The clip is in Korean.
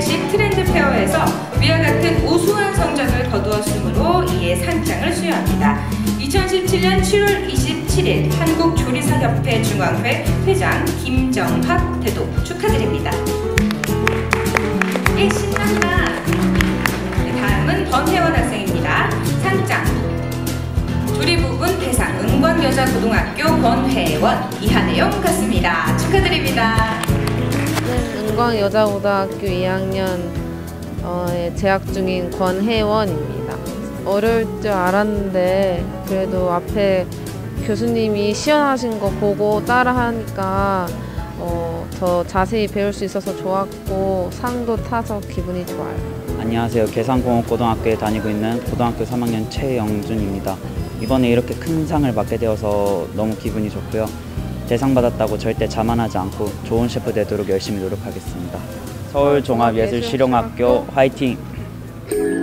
미식 트렌드 페어에서 위와 같은 우수한 성적을 거두었으므로 이에 상장을 수여합니다. 2017년 7월 27일 한국조리사협회 중앙회 회장 김정학 대도 축하드립니다. 예, 신난다. 네, 다음은 권혜원 학생입니다. 상장 조리 부분 대상 은광여자고등학교 권혜원. 이하 내용 같습니다. 축하드립니다. 은광여자고등학교 2학년에 재학 중인 권혜원입니다. 어려울 줄 알았는데 그래도 앞에 교수님이 시연하신 거 보고 따라하니까 더 자세히 배울 수 있어서 좋았고 상도 타서 기분이 좋아요. 안녕하세요. 계산공업고등학교에 다니고 있는 고등학교 3학년 최영준입니다. 이번에 이렇게 큰 상을 받게 되어서 너무 기분이 좋고요. 대상 받았다고 절대 자만하지 않고 좋은 셰프 되도록 열심히 노력하겠습니다. 서울종합예술실용학교 화이팅!